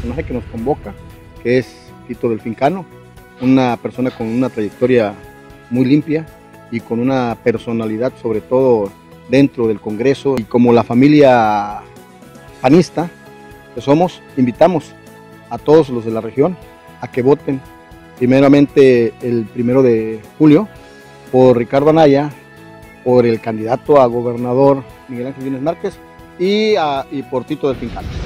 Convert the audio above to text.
personaje que nos convoca, que es Tito Delfín Cano, una persona con una trayectoria muy limpia y con una personalidad, sobre todo dentro del Congreso, y como la familia panista que somos, invitamos a todos los de la región a que voten primeramente el 1 de julio por Ricardo Anaya, por el candidato a gobernador Miguel Ángel Yunes Márquez y por Tito Delfín Cano.